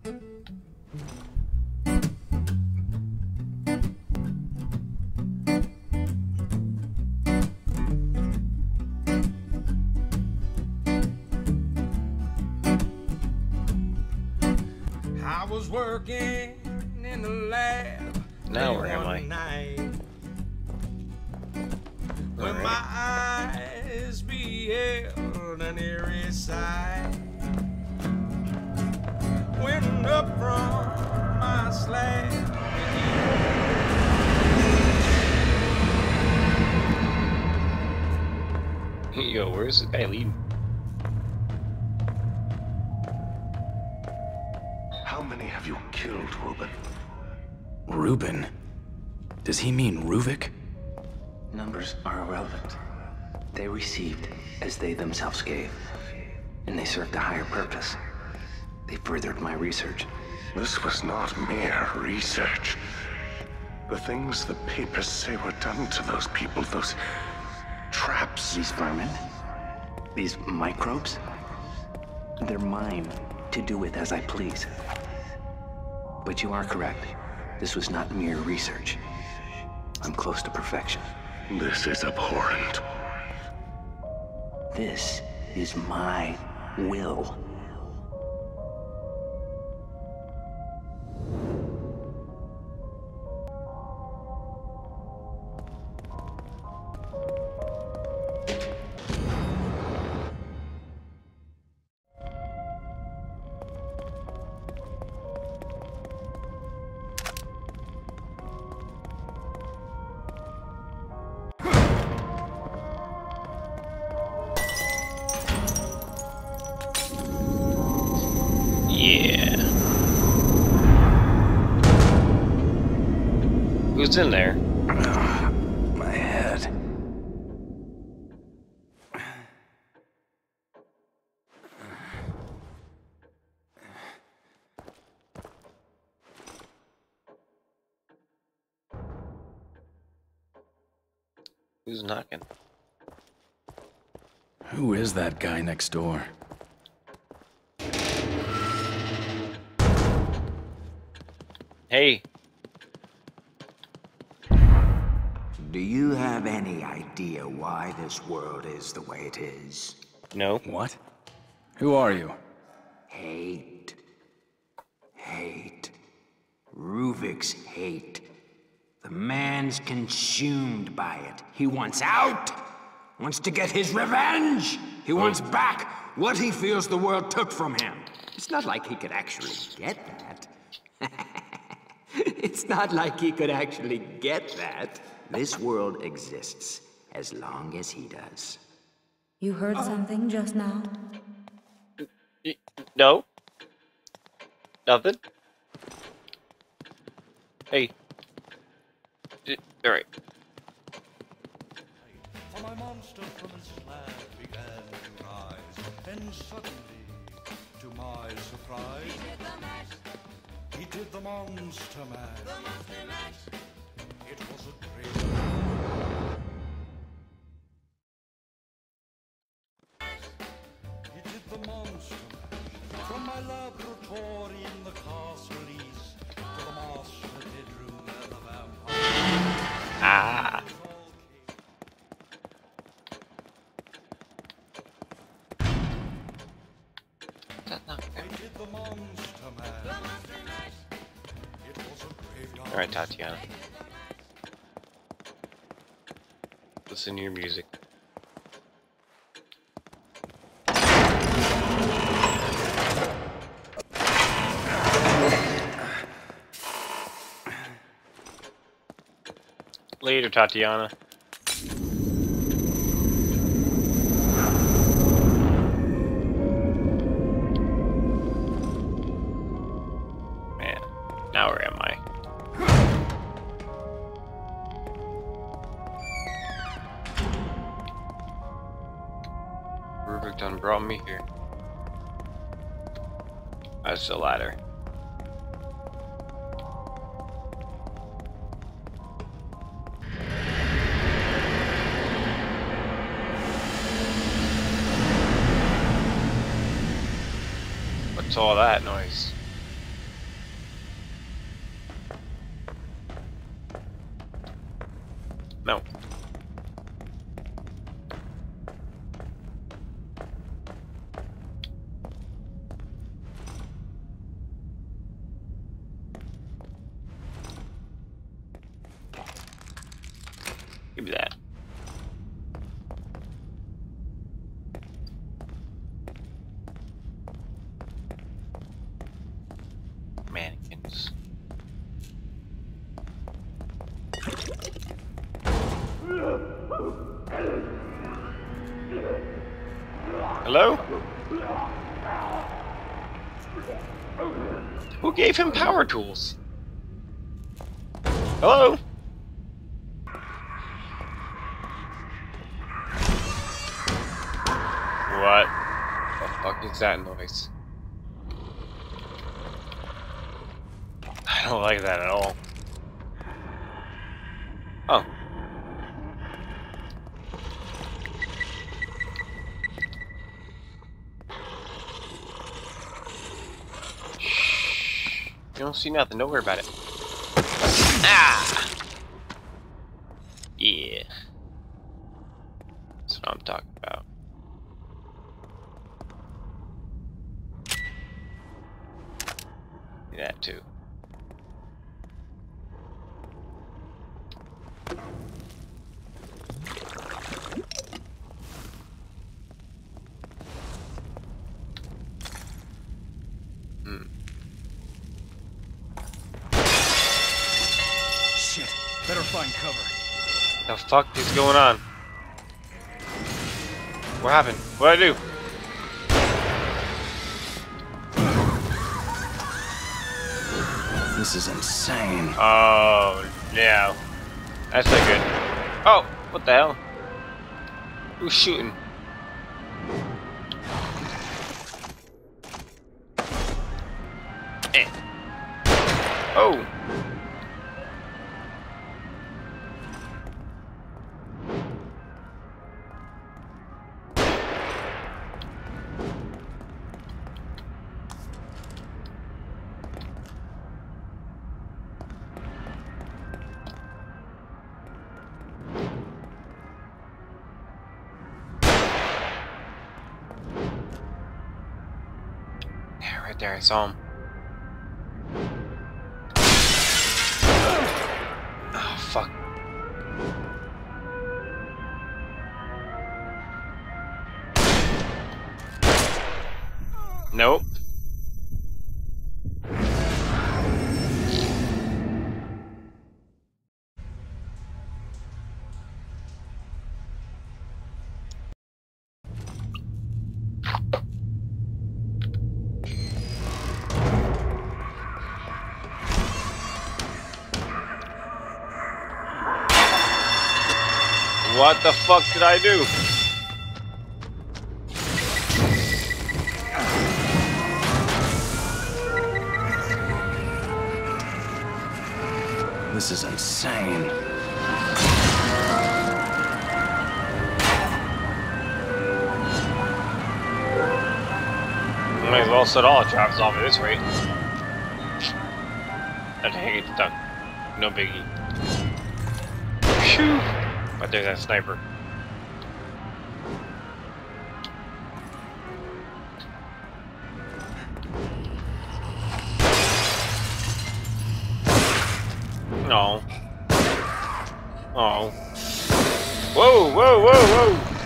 I was working in the lab. Now where am I? Night, when my eyes beheld an eerie sight. Went up from my slab. Yo, where's this guy leading? How many have you killed, Reuben? Reuben? Does he mean Ruvik? Numbers are irrelevant. They received as they themselves gave, and they served a higher purpose. They furthered my research. This was not mere research. The things the papers say were done to those people, those traps. These vermin, these microbes, they're mine to do with as I please. But you are correct. This was not mere research. I'm close to perfection. This is abhorrent. This is my will. Yeah. Who's in there? My head. Who's knocking? Who is that guy next door? Hey. Do you have any idea why this world is the way it is? No. What? Who are you? Hate. Hate. Ruvik's hate. The man's consumed by it. He wants out! Wants to get his revenge! He wants back what he feels the world took from him. It's not like he could actually get that. It's not like he could actually get that. This world exists as long as he does. You heard something just now? No. Nothing. Hey. Alright. For my monster from his slab began to rise, and suddenly, to my surprise, he did the monster mash. It was a great. He did the monster mash from my laboratory in the castle east to the master bedroom where the vampire. Ah. Alright, Tatiana. Listen to your music. Later, Tatiana. Man, now where am I? Rubik done brought me here. That's the ladder. What's all that noise? do that. Mannequins. Hello? Who gave him power tools? Hello? What the fuck is that noise? I don't like that at all. Oh. Shh. You don't see nothing. Don't worry about it. Ah! Yeah. That's what I'm talking about. That too. Shit. Better find cover. The fuck is going on? What happened? What'd I do? This is insane. Oh, no. That's not good. Oh, what the hell? Who's shooting? Eh. Oh. Yeah, right there, I saw him. Oh, fuck. Nope. What the fuck did I do? This is insane. Might as well set all the traps off at this rate. That hang it stuck. No biggie. Phew! But there's that sniper. No. Oh. Whoa, whoa, whoa, whoa!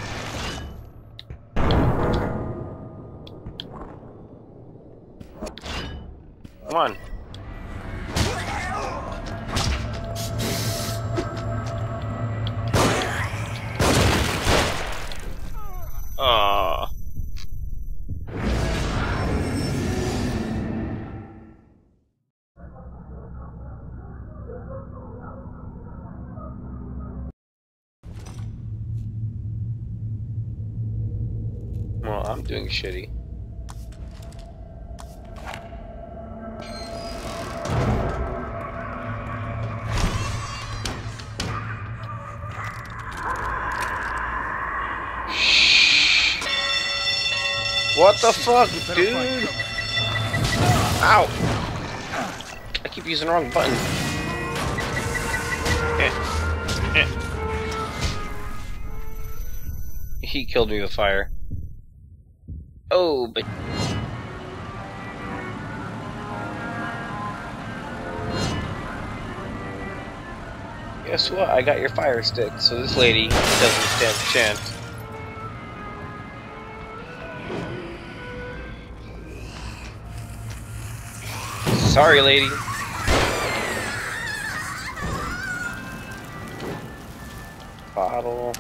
Come on. Well, I'm doing shitty. What the fuck, dude? Ow! I keep using the wrong button. He killed me with fire. Oh, but... Guess what? I got your fire stick, so this lady doesn't stand a chance. Sorry, lady. Bottle.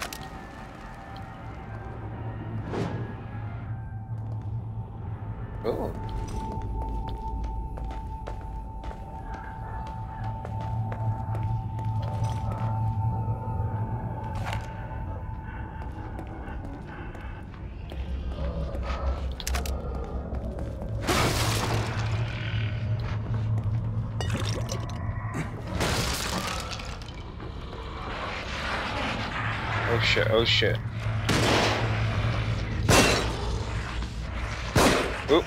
Oh. Oh shit, oh shit. Oop.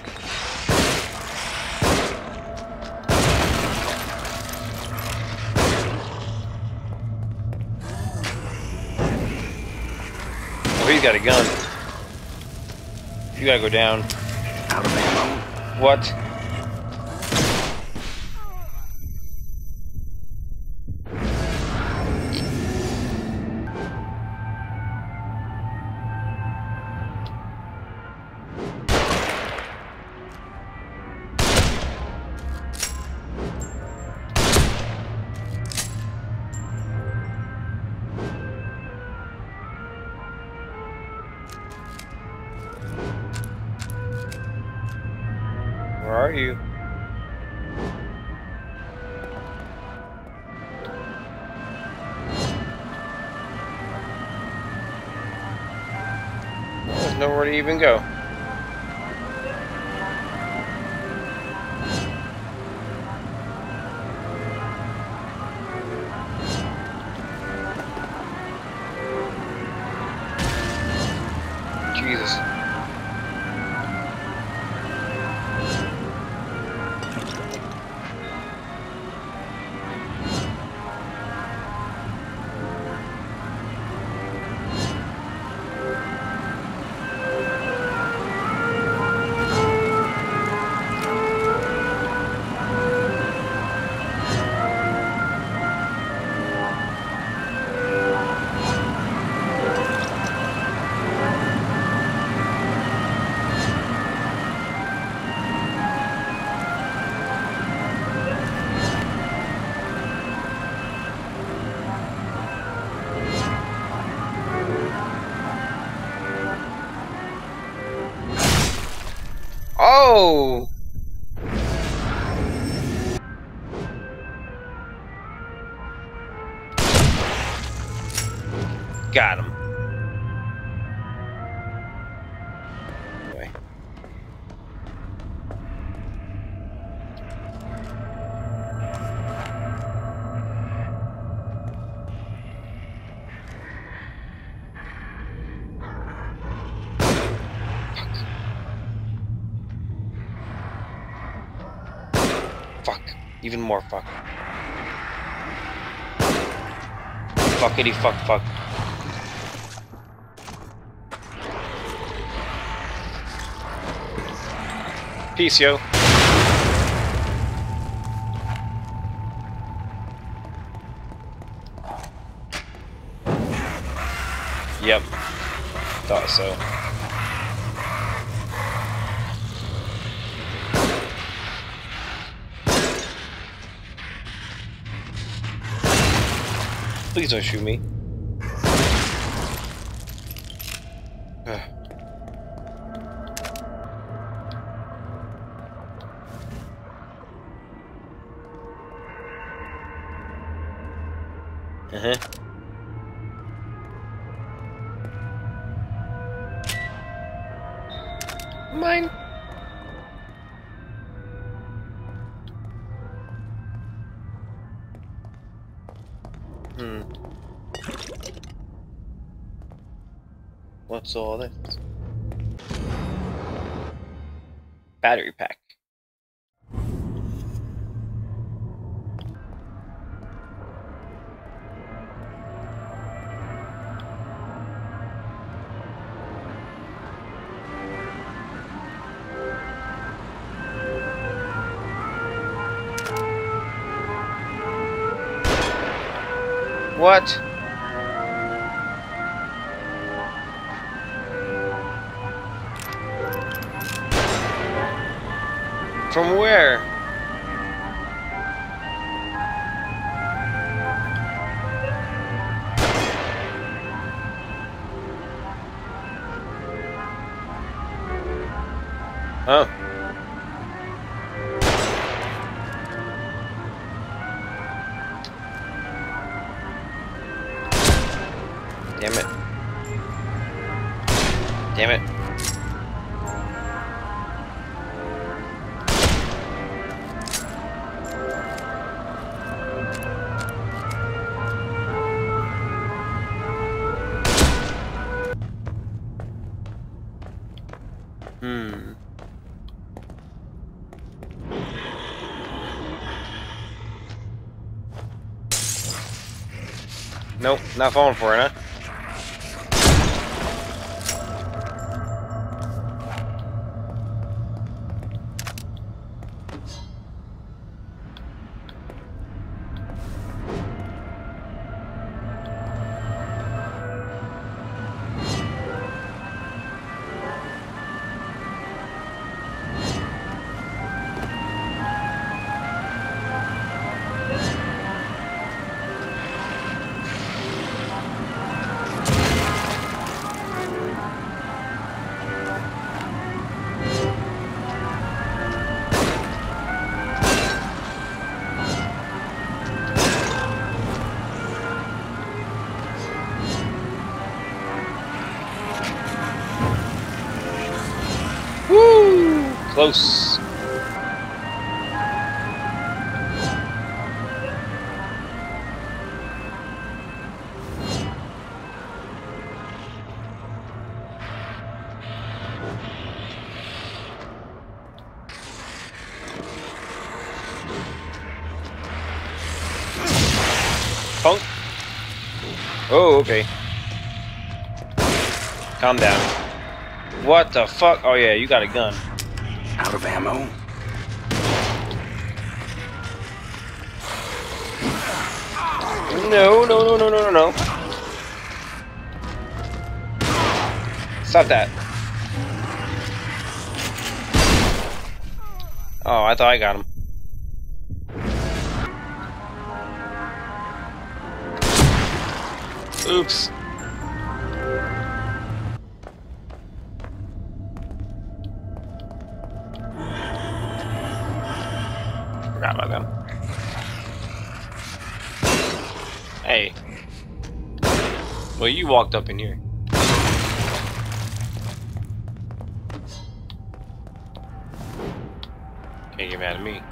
Oh, he's got a gun. You gotta go down. Out of ammo. What? Where are you? There's nowhere to even go. Jesus. Oh! Got him. Anyway. Fuck. Even more fuck. Fuckity fuck fuck. Peace, yo. Yep. Thought so. Please don't shoot me. Mine. What's all this? Battery pack. What? From where? Oh. Damn it. Damn it. Nope, not falling for it, huh? Woo! Close. Punk. Oh, okay. Calm down. What the fuck? Oh yeah, you got a gun. Out of ammo? No, no, no, no, no, no, no. Stop that. Oh, I thought I got him. Oops. Forgot about them. Hey. Well, you walked up in here. Can't get mad at me.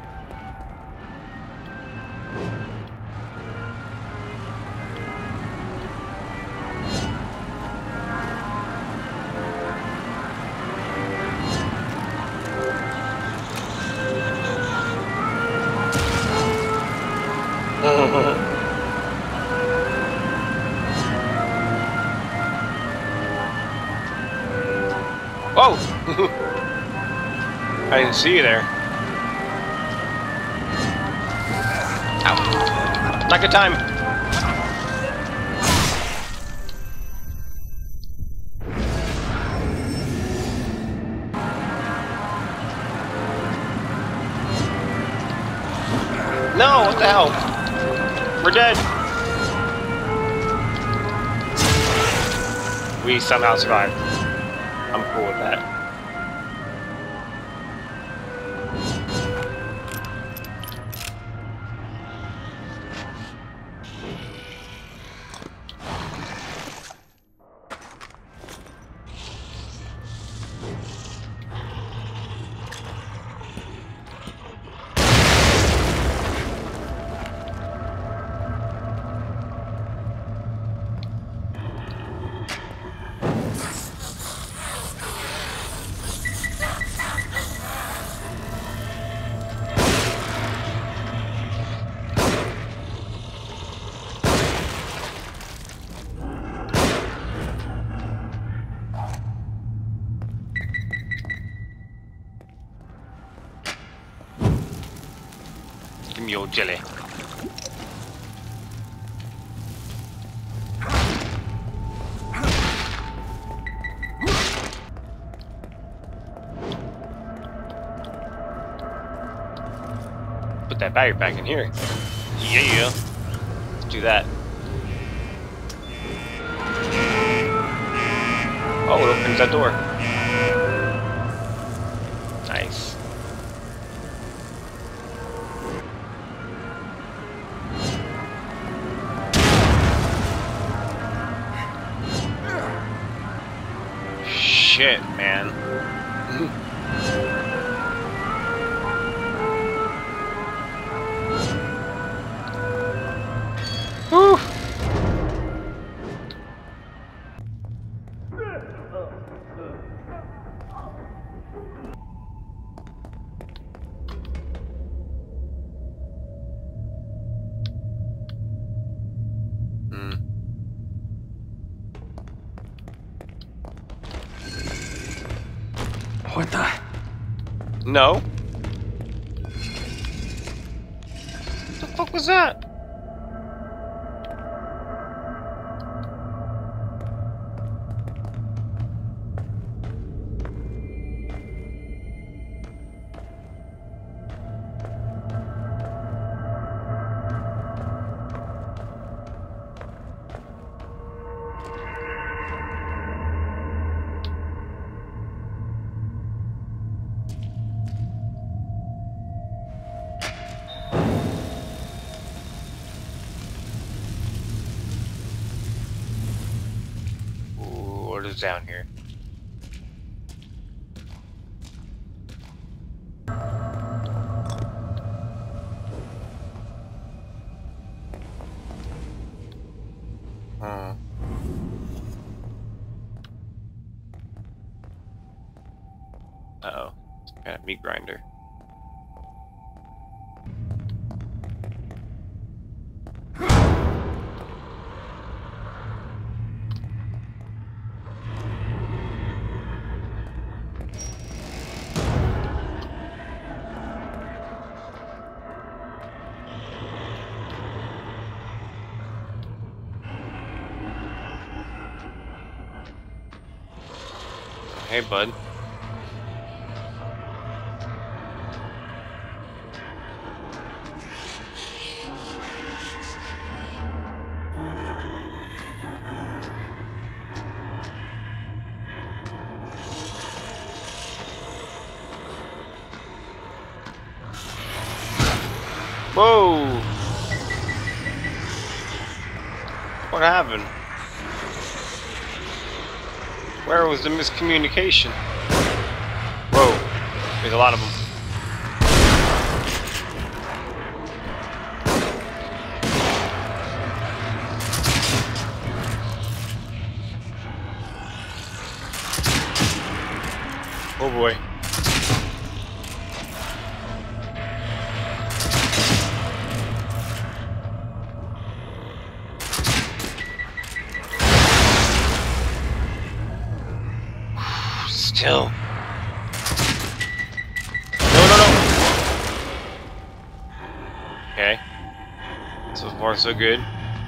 Whoa! I didn't see you there. Ow. Not good time. No, what the hell? We're dead. We somehow survived. I'm cool with that. Give me your jelly. Put that battery back in here. Yeah. Let's do that. Oh, it opens that door. Nice. Shit, man. Whew. What the? No. What the fuck was that? What is down here? Uh-oh. Some kind of meat grinder. Hey, bud. Whoa! What happened? Where was the miscommunication? Whoa, there's a lot of them. Oh boy. Still. No. Okay. So far, so good.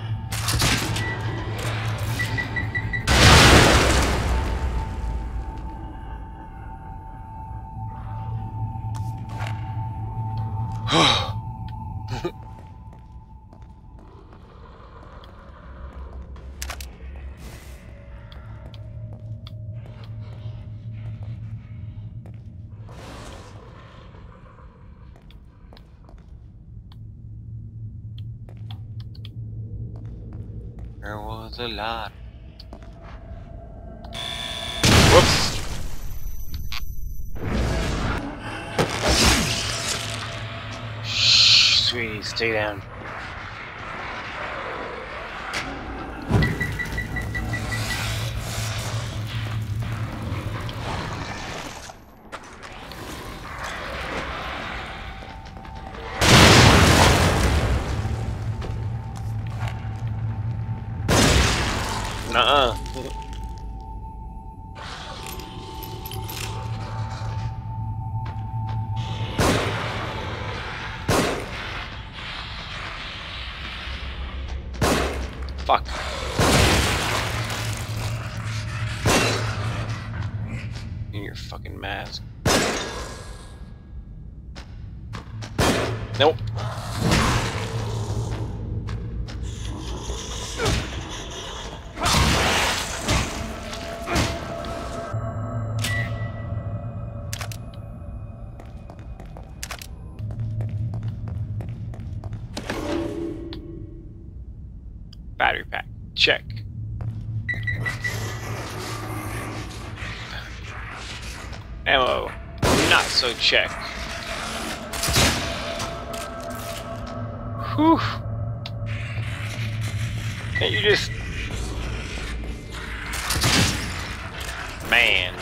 There was a lot. Whoops. Shh, sweetie, stay down. Nuh-uh. Fuck. In your fucking mask. Nope. Battery pack. Check. Ammo. Not so check. Whew. Can't you just... Man.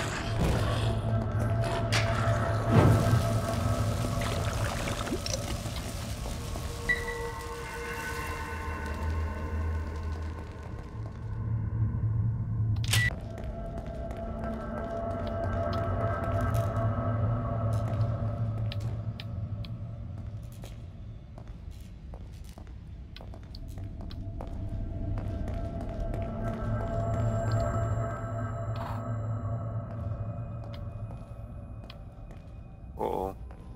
Uh-oh.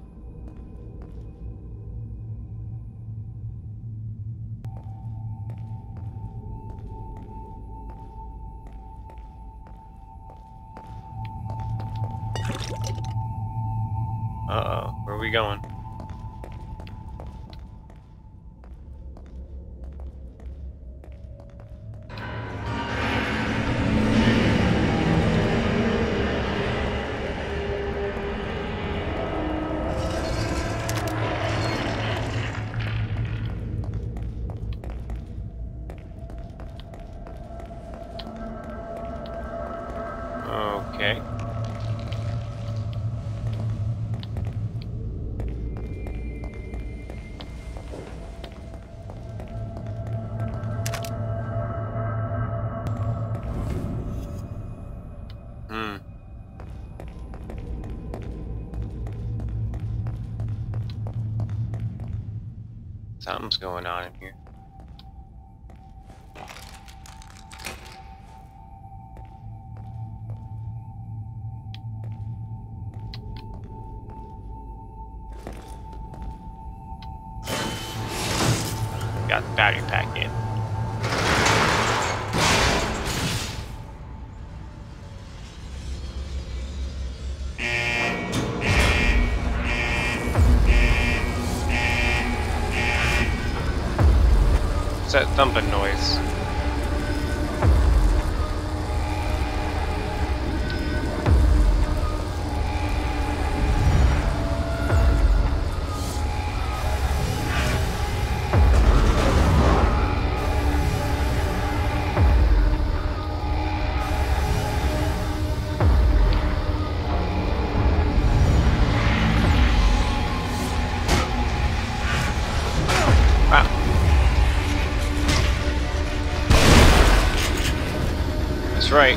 Uh-oh, where are we going? Okay. Something's going on in here. Got the battery pack in. What's that thumping noise? Right.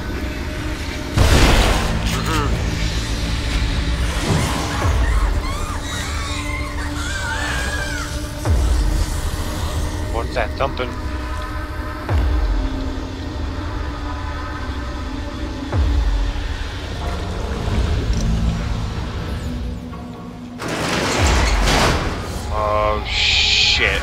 What's that thumping? Oh shit.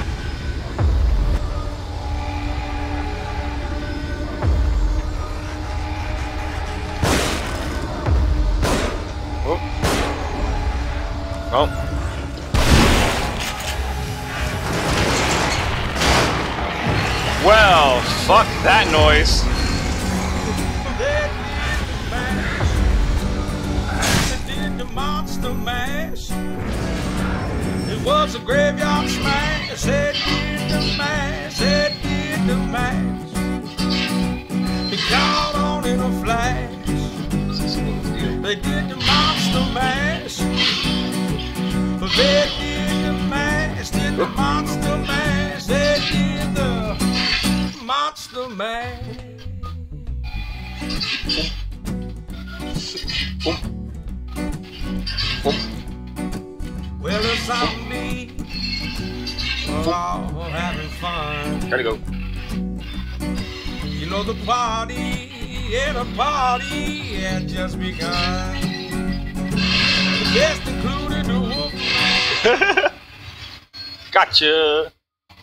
Oh. Well, fuck that noise. They did the monster mash. It was a graveyard smash. They did the mash. They did the mash. It caught on in a flash. They did the monster mash. They did the mash, did the monster mash, they did the monster mash. Well, it's on me, we're all having fun. Gotta go. You know the party, yeah, the party had just begun. The guests included the wolf. Gotcha.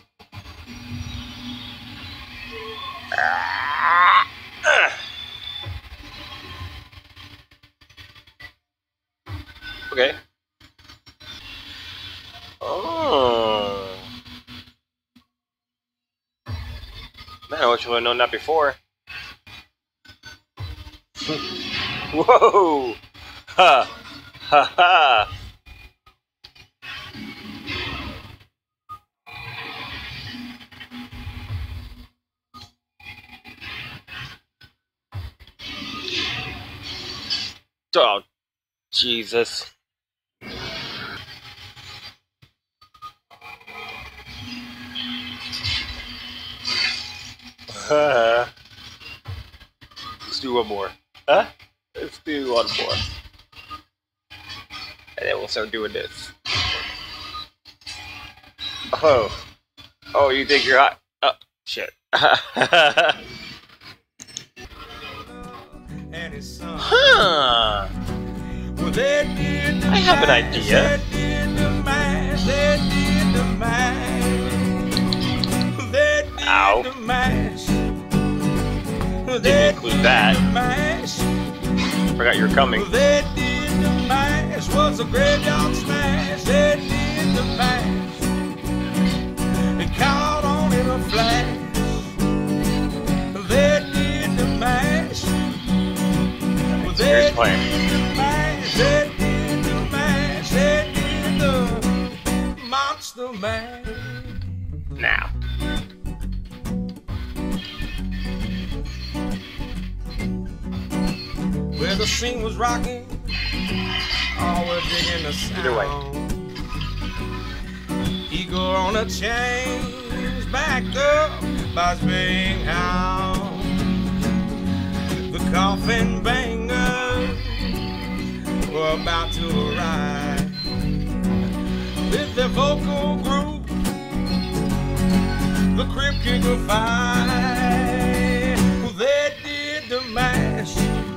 Okay. Oh. Man, I wish I would have known that before. Whoa! Ha! Ha ha! Oh, Jesus. Let's do one more. Huh? Let's do one more. And then we'll start doing this. Oh. Oh, you think you're hot? Oh, shit. Huh. I have an idea. Ow. Didn't include that. Forgot you were coming. They did the mash, was a graveyard smash. They did the mash, and caught on in a flash. They did the mash. Here's playing. They did the mash. They did the monster mash. Now. Where the scene was rocking, all we're digging the sound. Either way. Eagle on a chain, backed up by his big hound. The coffin bangers were about to arrive with their vocal group, the Crib Kicker Five. Well, they did the mash.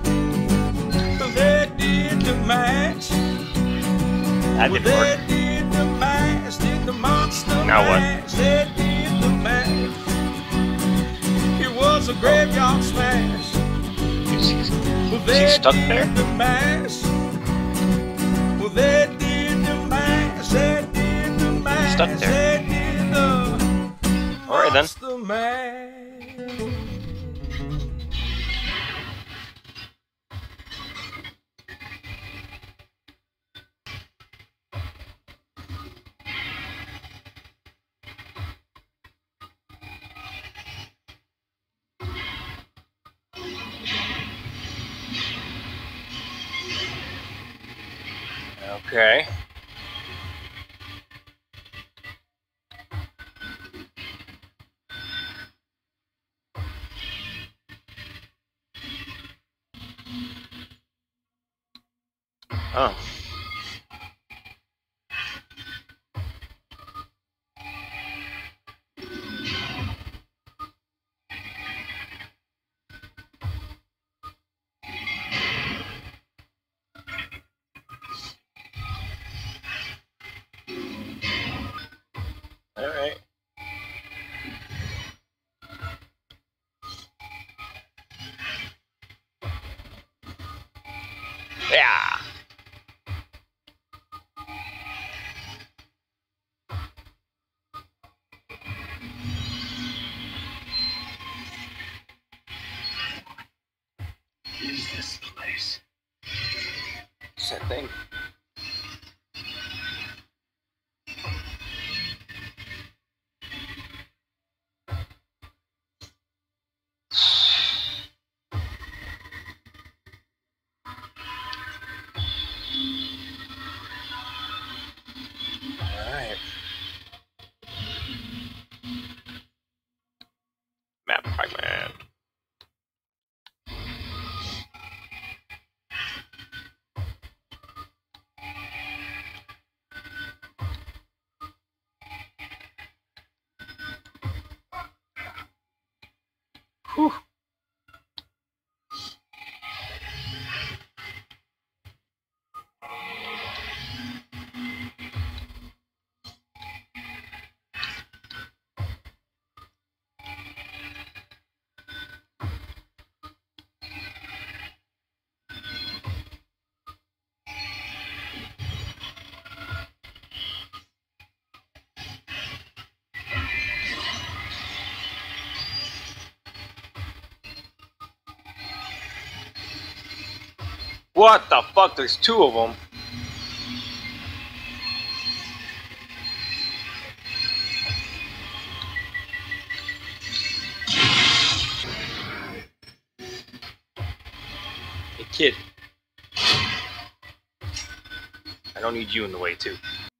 They did the match. That didn't work. They did the match. Did the monster Now what? match. They did the match. It was a graveyard smash. Well, they stuck did there? the match. Well, they did the match. They did the match. Stuck there. They did the Alright then. monster match. Okay. Oh. All right. Yeah. Is this place? Same thing. Alright. Map fragment. Whew. What the fuck? There's two of them. Hey kid. I don't need you in the way too.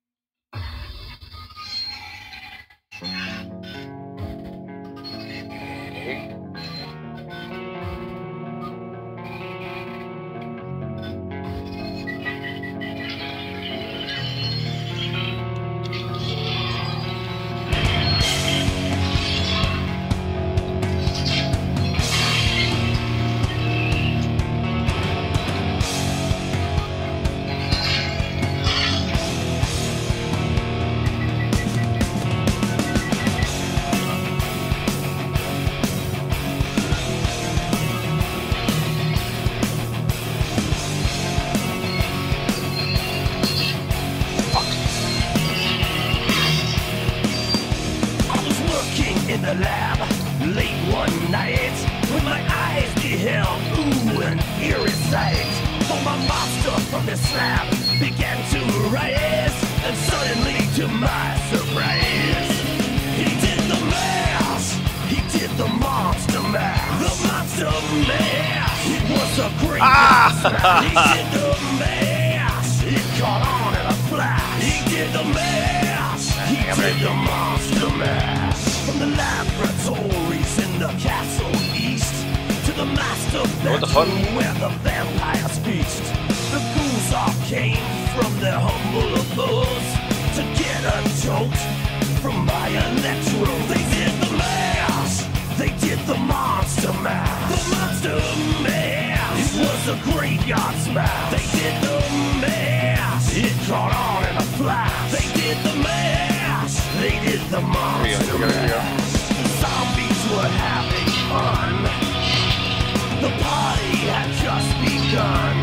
In the lab, late one night, when my eyes beheld an eerie sight. For my monster from the slab began to rise, and suddenly, to my surprise, he did the mash. He did the monster mash. The monster mash. It was a great smash. He did the mash. It caught on in a flash. He did the mash. He did the monster mash. From the laboratories in the castle east to the master bedroom where the vampires feast. The ghouls all came from their humble abodes to get a jolt from my electro. They did the mash. They did the monster mash. The monster mash. It was a graveyard smash. They did the mash. It caught on in a flash. They did the mash. They did the monster mash. Zombies were having fun. The party had just begun.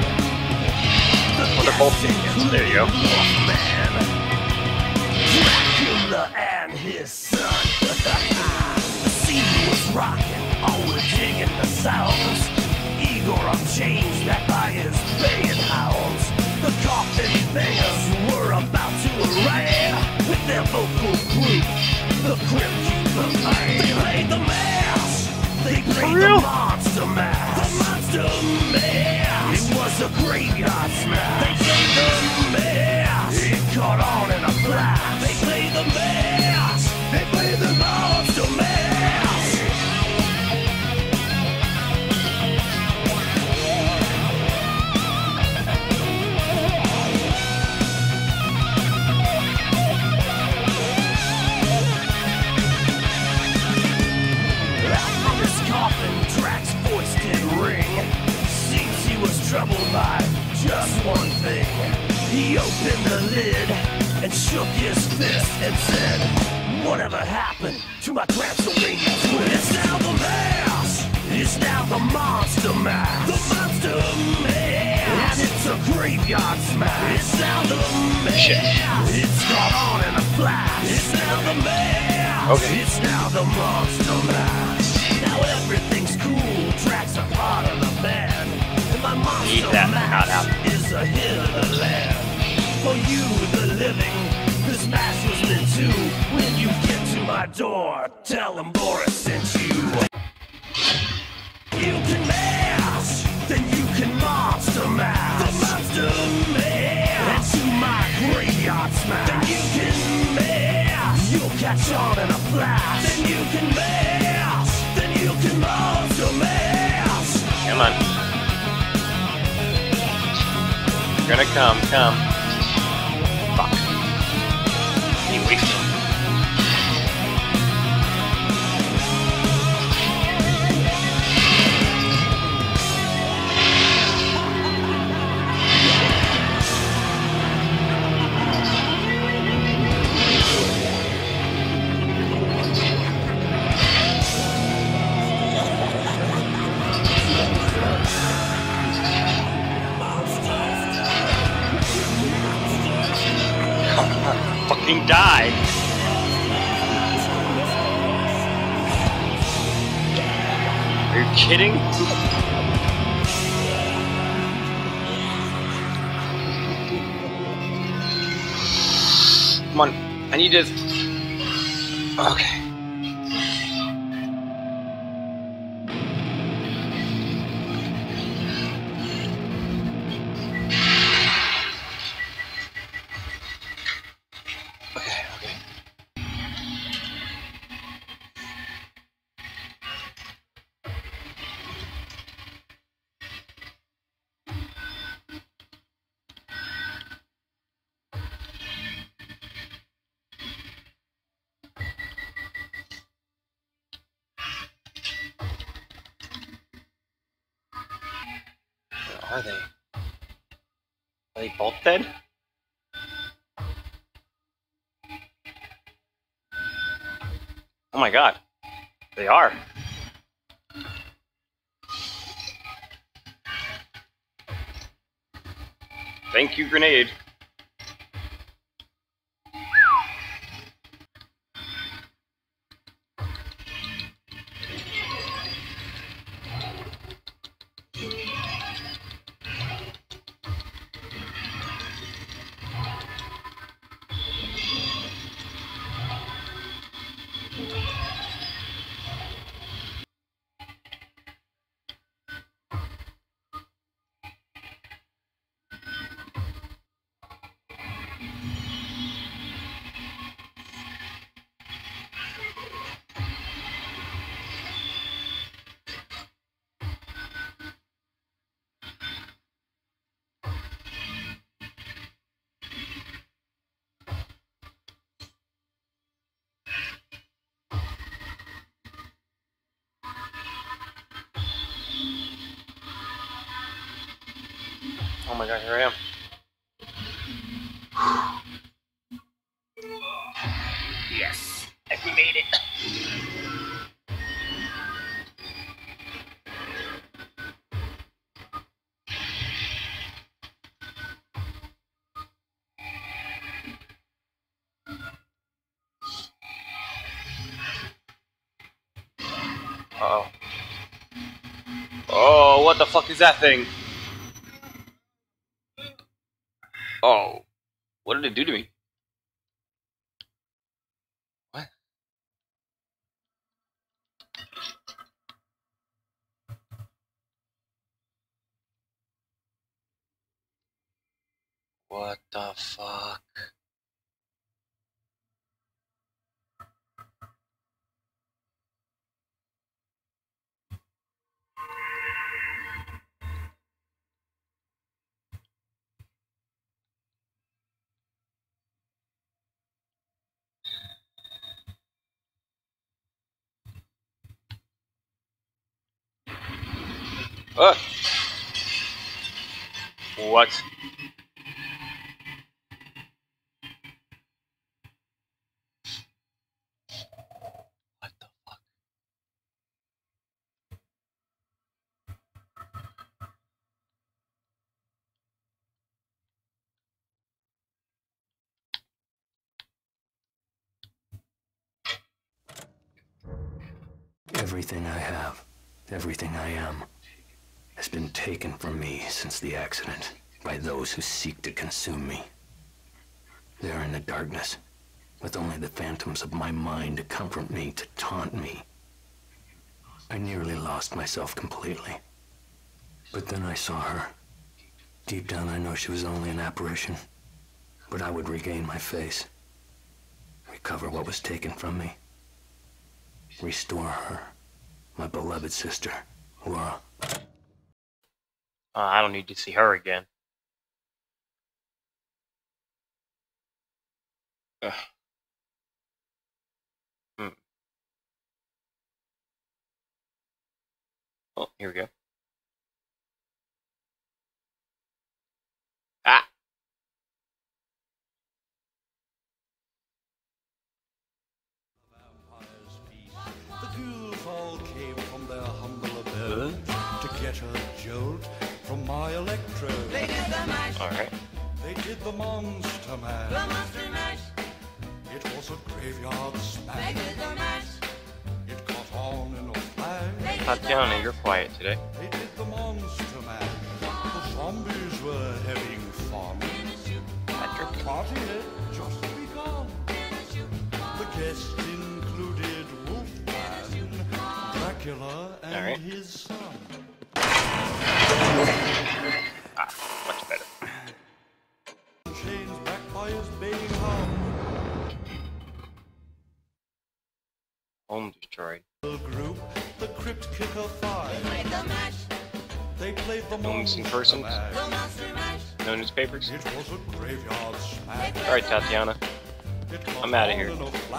The guests included Wolfman, Dracula, and his son. The scene was rocking, all were digging the sounds. Igor on chains backed by his baying hounds. The coffin bangers were about to arrive with their vocal group, the Crypt Keeper Band. They played the mash. They played the monster mash. The monster mash. It was a graveyard smash. They played the mash. It caught on in a flash. They played the mash. They played the monster mash. Troubled by just one thing. He opened the lid and shook his fist and said, "Whatever happened to my Transylvania twist? It's now the mash. It's now the monster mash. The monster mash. And it's a graveyard smash. It's now the mash. It's caught on in a flash. It's now the mash. Okay. It's now the monster mash. Now everything's cool. Tracks are part of the band. My monster mash is a hit of the land. For you, the living, this mash was meant to. When you get to my door, tell them Boris sent you. You can mash, then you can monster mash. The monster mash. And to my graveyard smash. Then you can mash. You'll catch on in a flash. Then you can mash. Then you can monster mash. Come on. Gonna come. Fuck. He wasted. Fucking die. Are you kidding? Come on. I need to... Okay. Are they? Are they both dead? Oh my god. They are. Thank you, grenade. Oh my god, here I am. Yes, we made it. Uh-oh. Oh, what the fuck is that thing? Oh, what did it do to me? What? What the fuck? What? What the fuck? Everything I have, everything I am, has been taken from me since the accident by those who seek to consume me. They are in the darkness, with only the phantoms of my mind to comfort me, to taunt me. I nearly lost myself completely. But then I saw her. Deep down I know she was only an apparition, but I would regain my face, recover what was taken from me, restore her, my beloved sister, Laura. I don't need to see her again. Ugh. Oh, here we go. Ah! The ghouls all came from their humble abode to get a jolt from my electrode. They did the mash. Alright. They did the monster mash. The monster mash. It was a graveyard smash. They did the mash. It caught on in a flash. Tatiana, you're quiet today. They did the monster mash. The zombies were having fun. Patrick. The party had just begun. Dracula and his son. Much better. Chains back by his baying hound. Home destroyed. Group, the Crypt Kicker 5. They played the Missing persons. No newspapers. It was a graveyard smash. Alright, Tatiana. I'm out of here.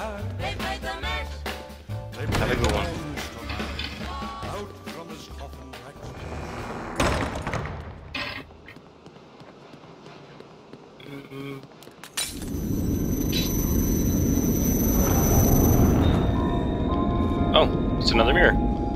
Have a good one. Out from his coffin tracks. Oh, it's another mirror.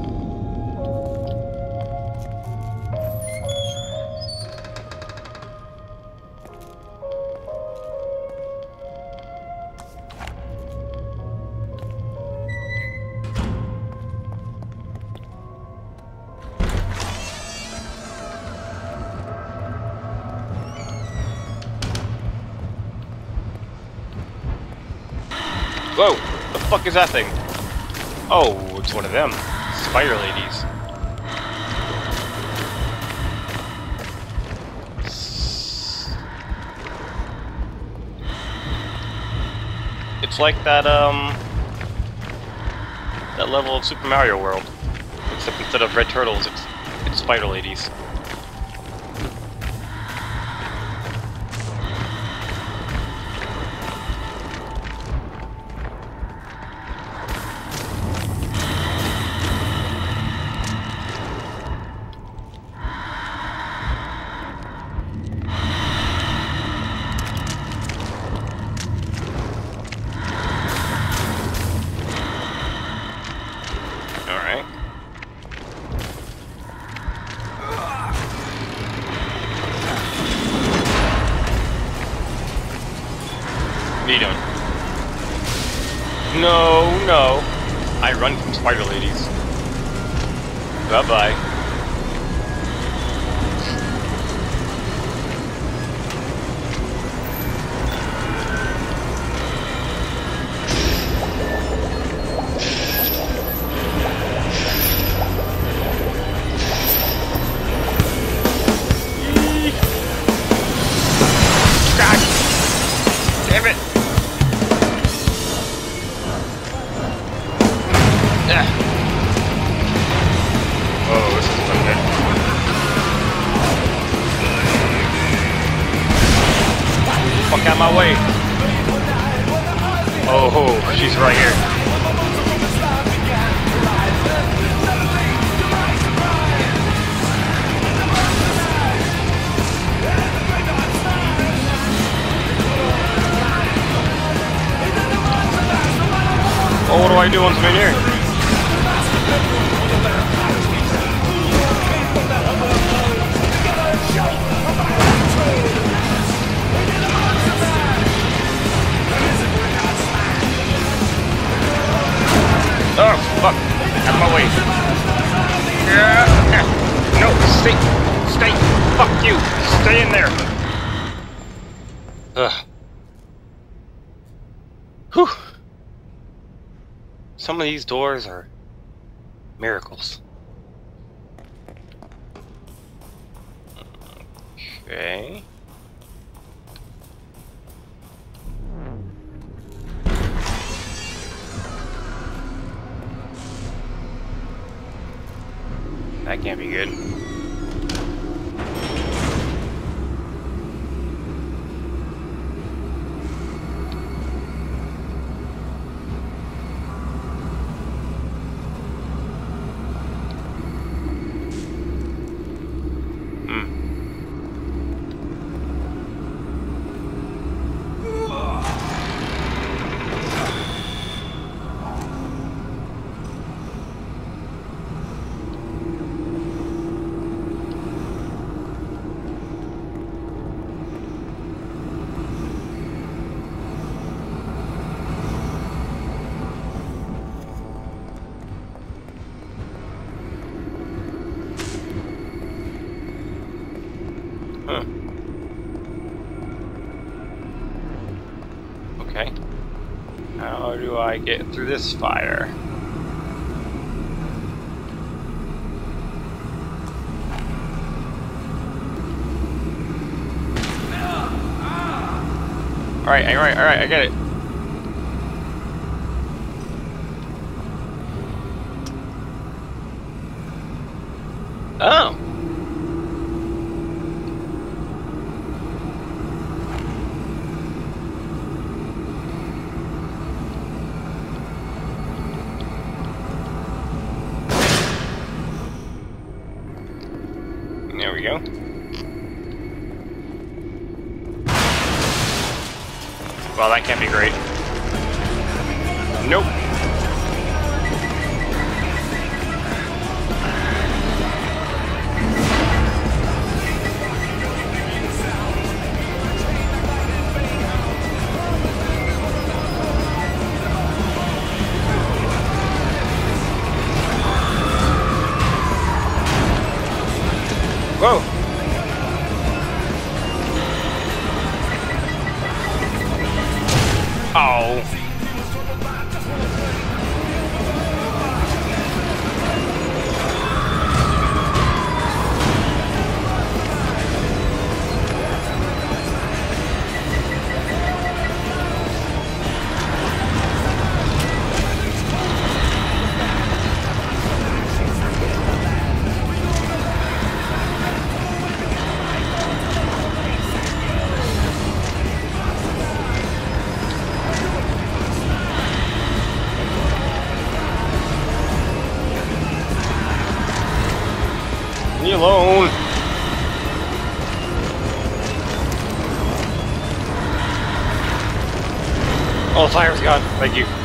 Whoa! The fuck is that thing? Oh, it's one of them. Spider ladies. It's like that level of Super Mario World. Except instead of red turtles, it's spider ladies. What are you doing? No, no. I run from spider ladies. Bye-bye. Damn it! Oh, this is fun good. Fuck out of my way! Oh, she's right here. Oh, what do I do once I'm in here? Oh, fuck. Out of my way. No, stay. Stay. Fuck you. Stay in there. Ugh. Whew. Some of these doors are miracles. Okay. That can't be good. Huh. Okay. How do I get through this fire? Alright, I get it. Oh. There we go. Well, that can't be great. Nope. Whoa. Oh. Leave me alone. Oh, the fire's gone. Thank you.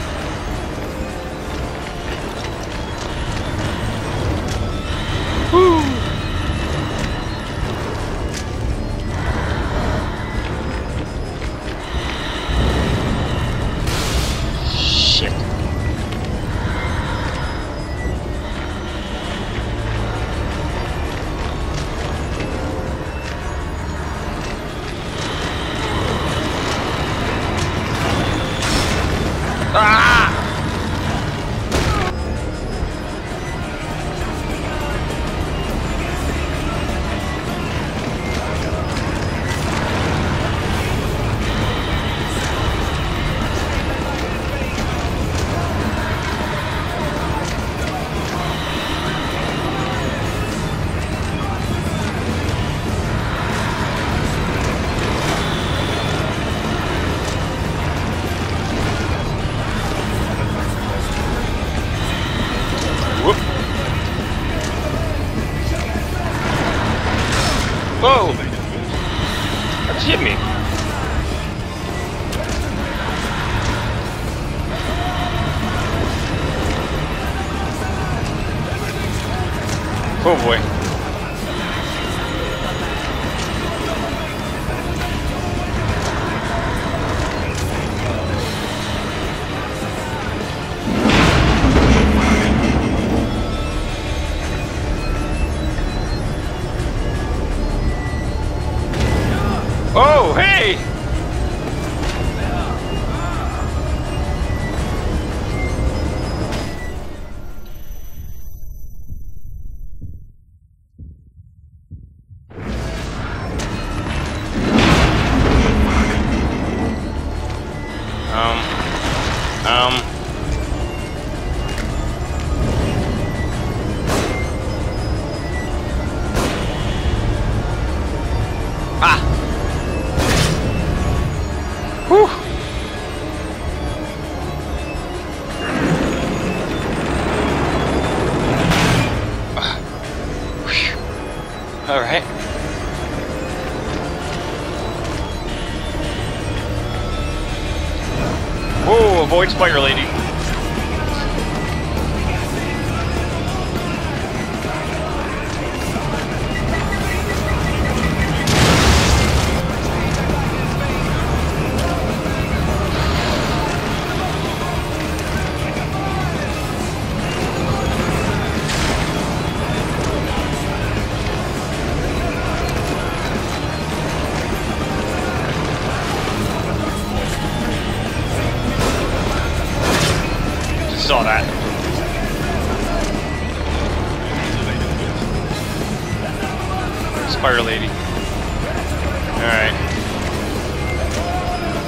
Woo! Shit. Ah! Whoop. Whoa! How'd you hit me? Oh boy. Oh, hey! Ah! Whew! All right. Whoa! Avoid Spider Lady. Saw that. Spider Lady. Alright.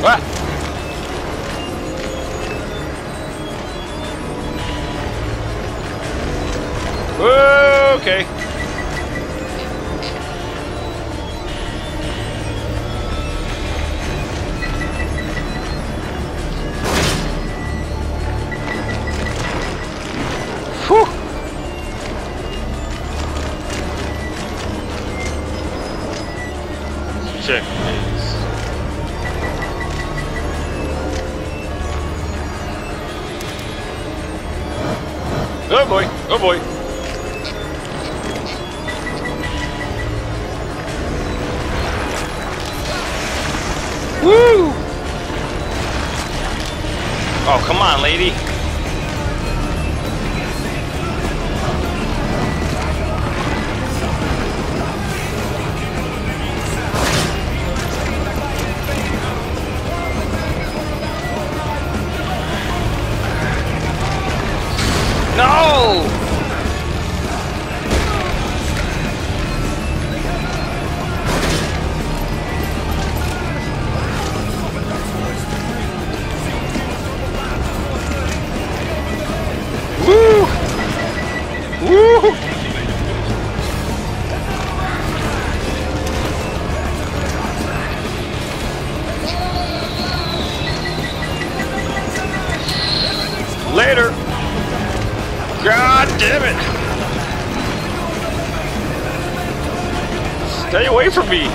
What? Okay. Whew. Check this. Oh boy, oh boy. Woo! Oh, come on, lady. No! Woo! Woo! Later! God damn it! Stay away from me!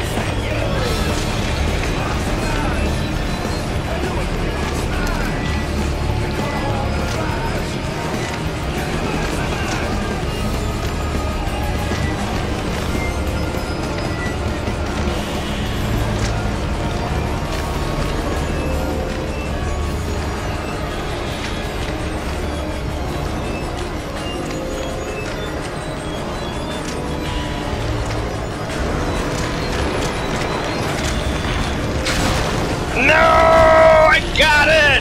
No! I got it!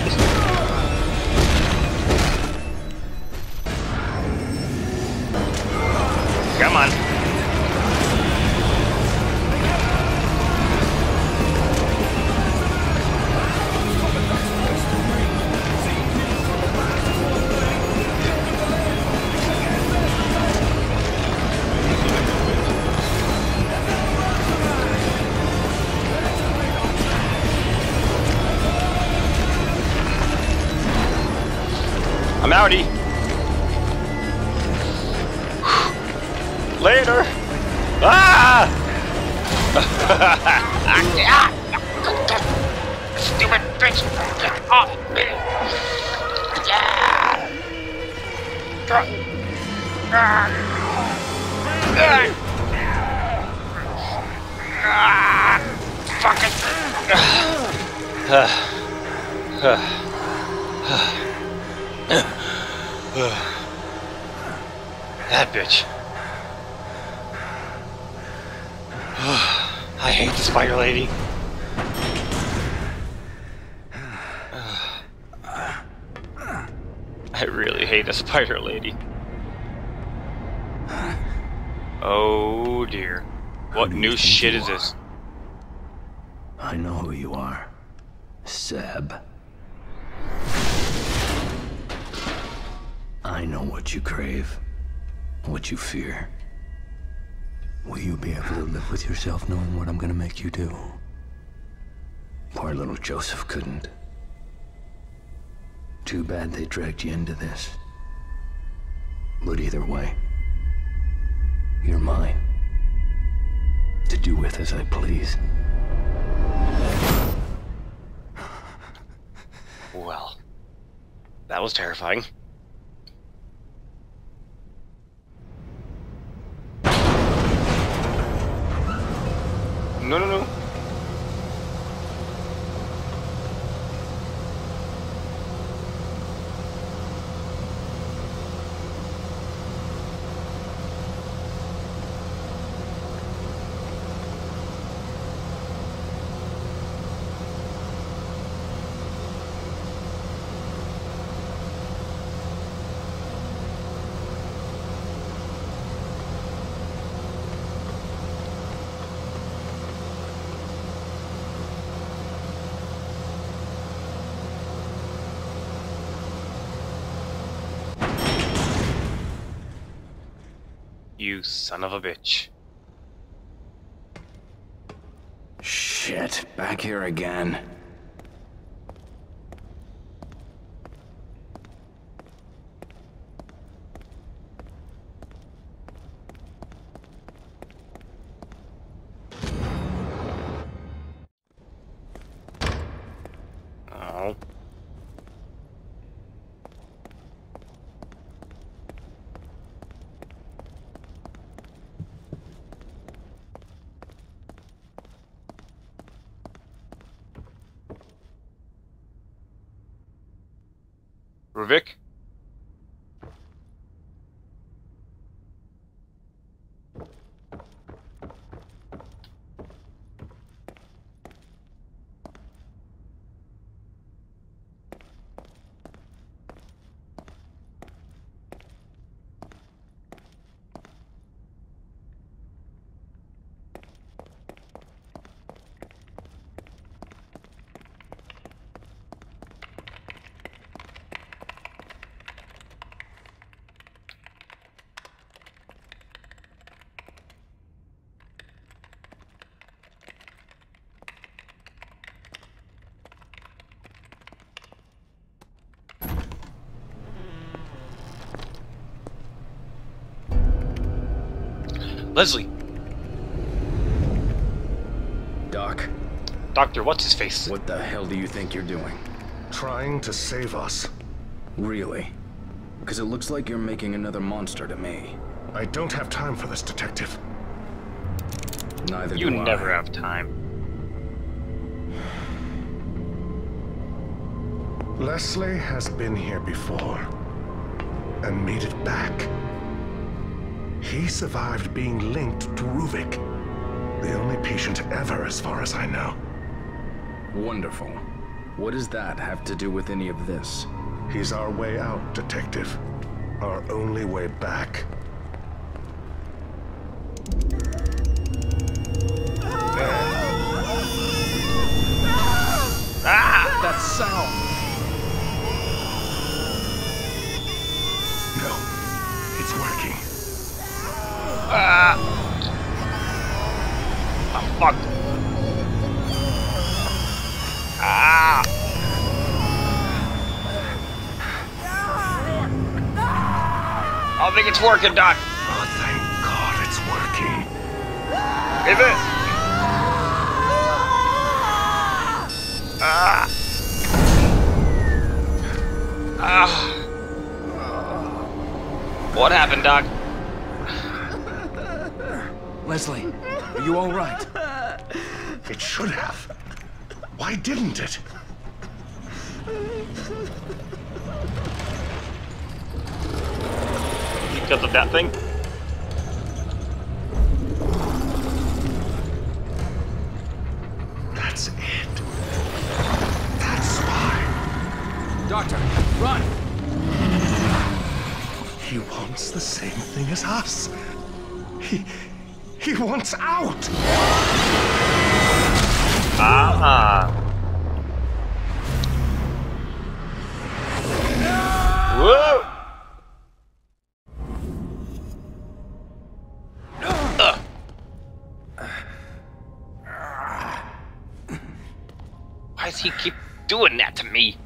Come on. I'm outie. Later. Ah! Stupid bitch! Get off me! That bitch. I hate the spider lady. I really hate the spider lady. Oh dear. What new shit is this? I know who you are. Seb. I know what you crave, what you fear. Will you be able to live with yourself knowing what I'm gonna make you do? Poor little Joseph couldn't. Too bad they dragged you into this. But either way, you're mine. To do with as I please. Well, that was terrifying. No, no, no. You son of a bitch. Shit, back here again. Oh. Ruvik? Leslie! Doc, Doctor, what's his face? what the hell do you think you're doing? Trying to save us. Really? Because it looks like you're making another monster to me. I don't have time for this, Detective. Neither You do I. never have time. Leslie has been here before and made it back. He survived being linked to Ruvik, the only patient ever as far as I know. Wonderful. What does that have to do with any of this? He's our way out, Detective. Our only way back. Ah! That sound! No, it's working. Ah! I'm fucked. Ah! I think it's working, Doc. Oh, thank God it's working. Is it? Ah! Ah! What happened, Doc? Leslie, are you all right? It should have. Why didn't it? Because of that thing? That's it. That's why. Doctor, run! He wants the same thing as us. He wants out! Ah. Whoa! Why does he keep doing that to me?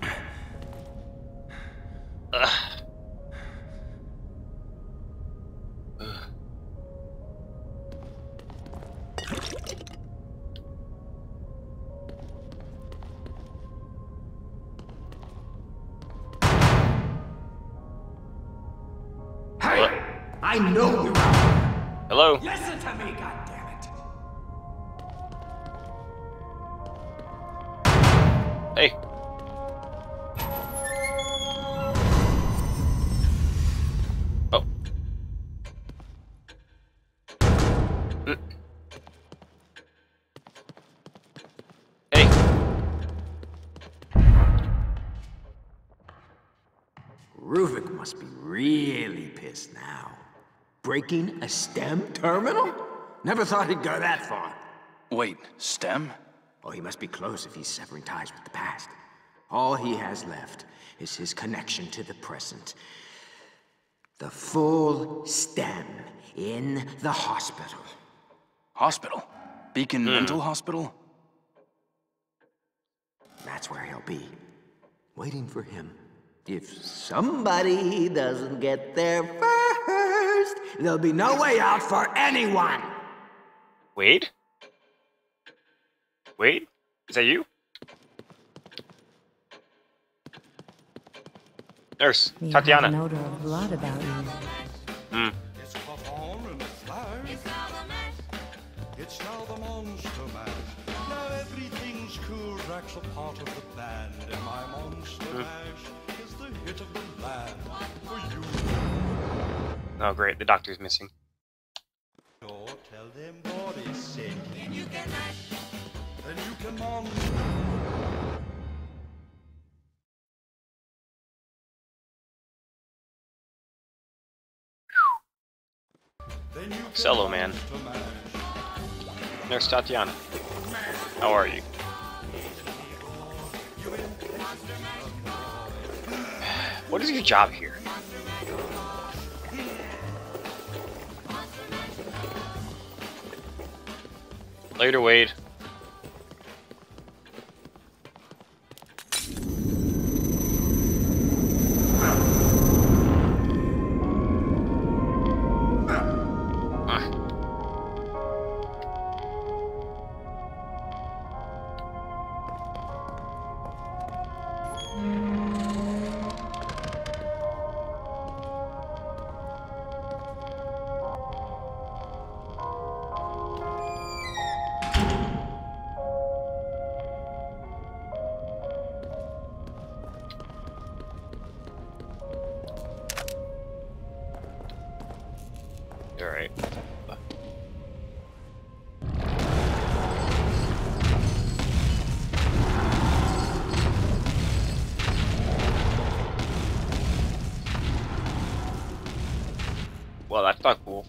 Hey! I know you're out there. Hello? Listen to me, goddammit. Hey. Oh. Hey. Ruvik must be really pissed now. Breaking a STEM terminal? Never thought he'd go that far. Wait, STEM? Oh, he must be close if he's severing ties with the past. All he has left is his connection to the present. The full stem in the hospital. Hospital? Beacon Mental Hospital? That's where he'll be. Waiting for him. If somebody doesn't get there first, there'll be no way out for anyone! Wade? Wade? Is that you? Nurse, You Tatiana. have an odor of blood about you. Hmm. It's caught on in a flash. It's now the monster mash. Now everything's cool. Drax a part of the band, and my monster mash is the hit of the land for you. Oh great, the doctor's missing. So tell them what is said. Then you can mash. Then you can monster. Cello man. Nurse Tatiana. How are you? What is your job here? Later, Wade. Alright. Well, that's not cool.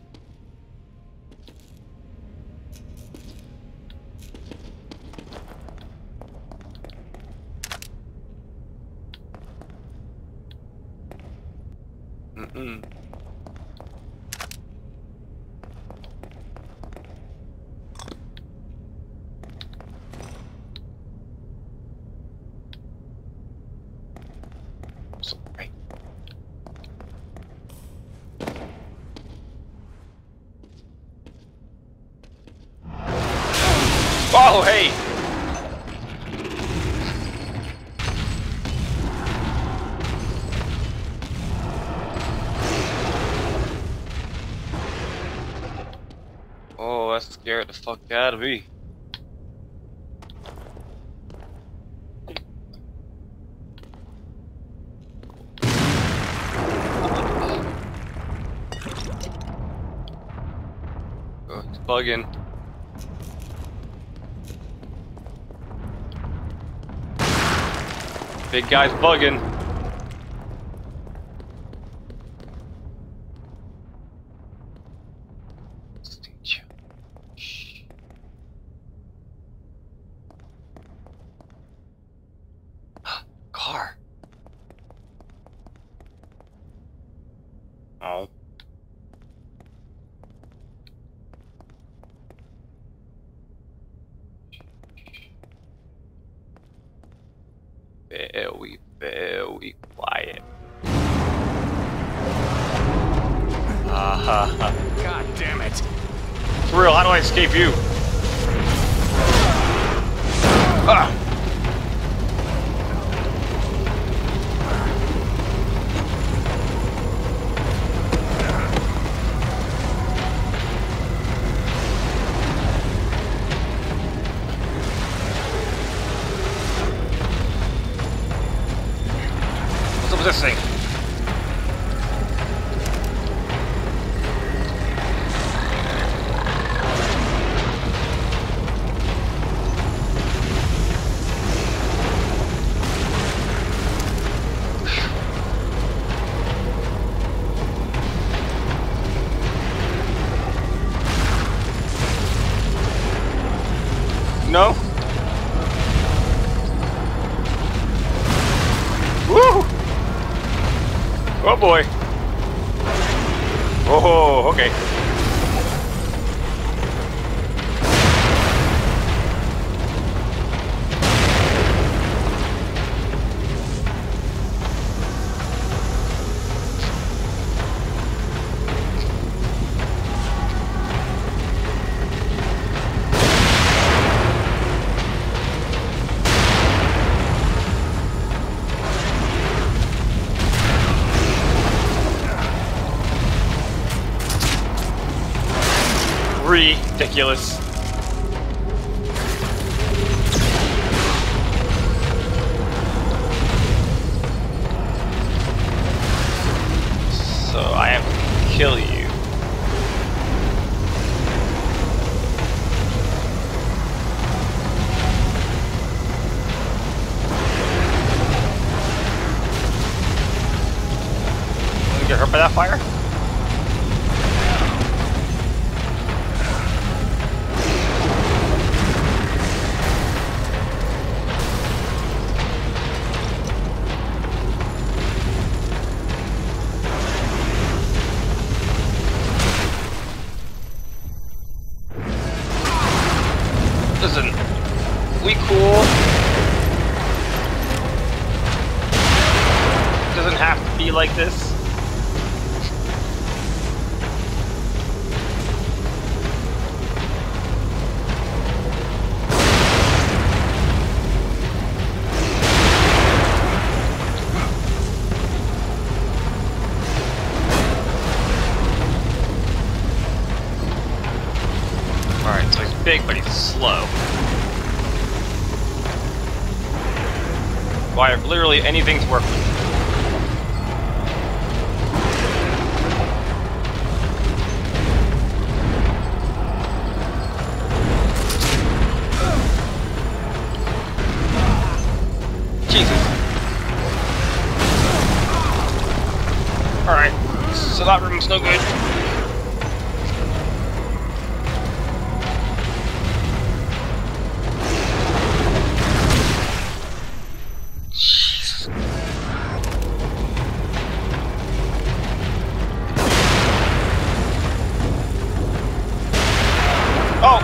Mm-mm. Right. Oh, hey! Oh, that scared the fuck out of me. Oh, it's bugging. Big guy's bugging. Shh. Car. Oh. Very quiet. God damn it. For real, how do I escape you? Ah. What's up with this thing? No? Woo! Oh boy. Oh, okay. Ridiculous. So I have to kill you. Did you get hurt by that fire? Listen, we cool. Doesn't have to be like this. Alright, so he's big, but he's slow. Why, if literally anything's working. Jesus. Alright, so that room's no good. Oh!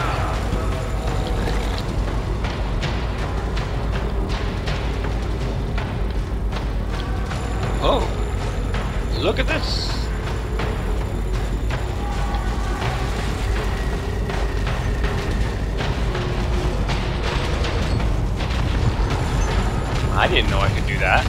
Oh! Look at this! I didn't know I could do that.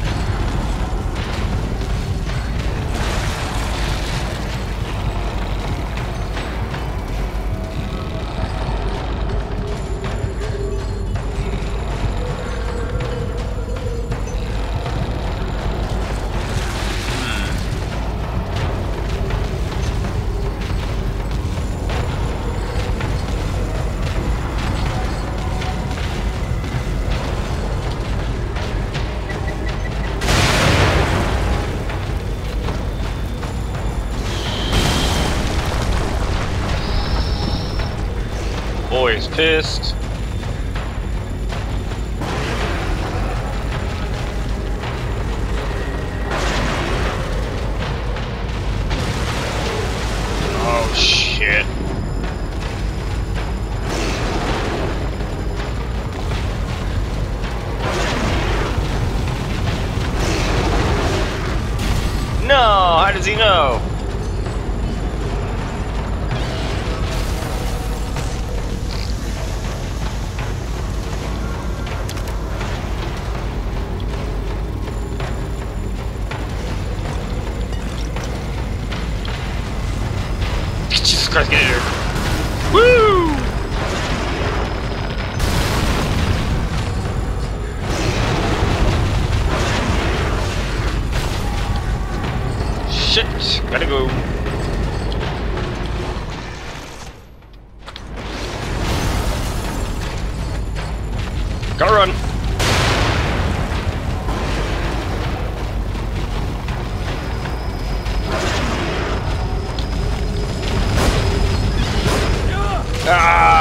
Boy is pissed. Oh shit. No, how does he know? Jesus Christ, get in here. Woo! Shit, gotta go. Gotta run. Ah!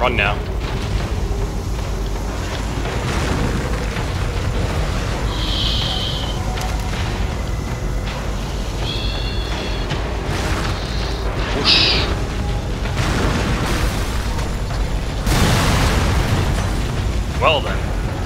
run now. Whoosh. Well then.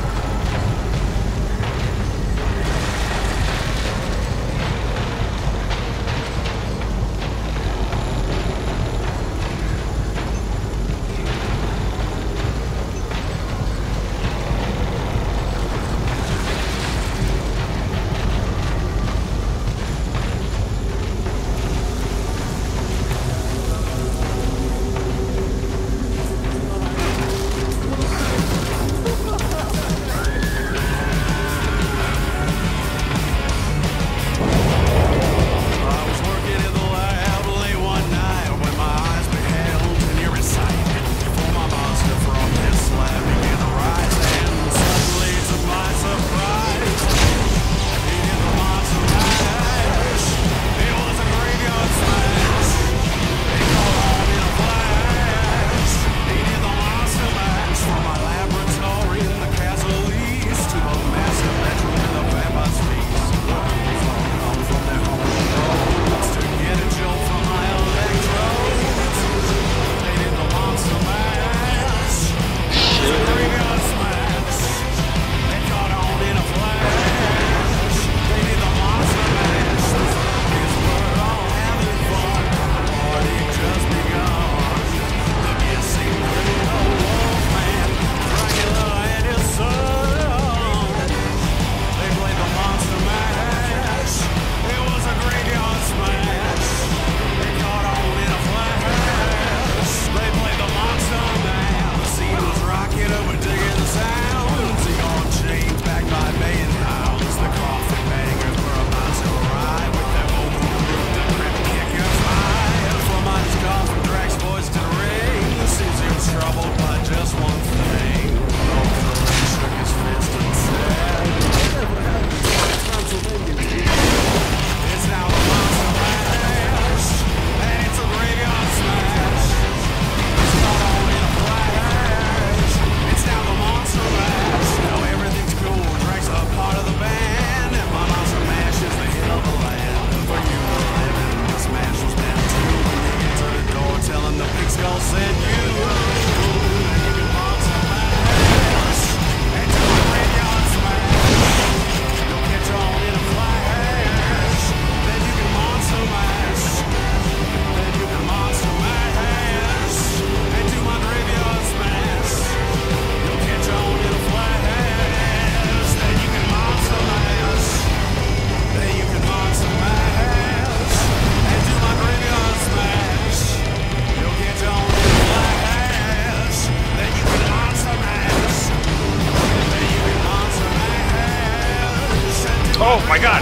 Oh my god!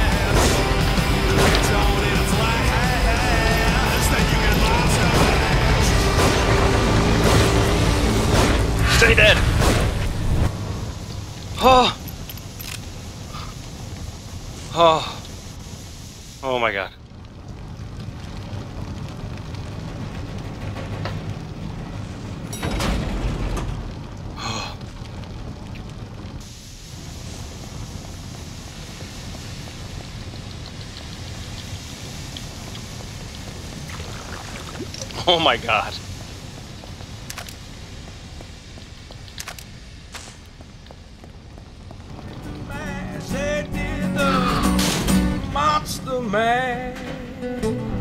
Stay dead! Oh! Oh! Oh my god. Oh my god. Monster Man.